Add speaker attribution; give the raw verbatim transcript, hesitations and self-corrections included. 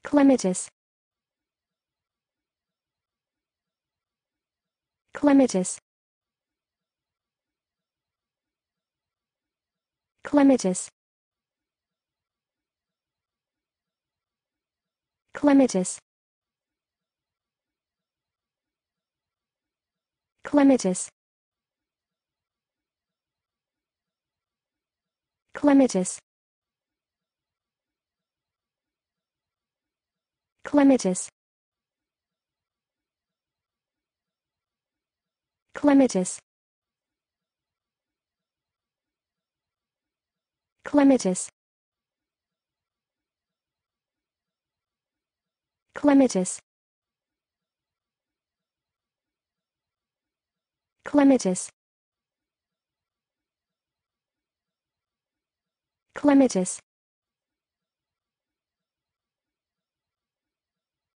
Speaker 1: Clematis. Clematis. Clematis. Clematis. Clematis. Clematis. Clematis. Clematis. Clematis. Clematis. Clematis. Clematis.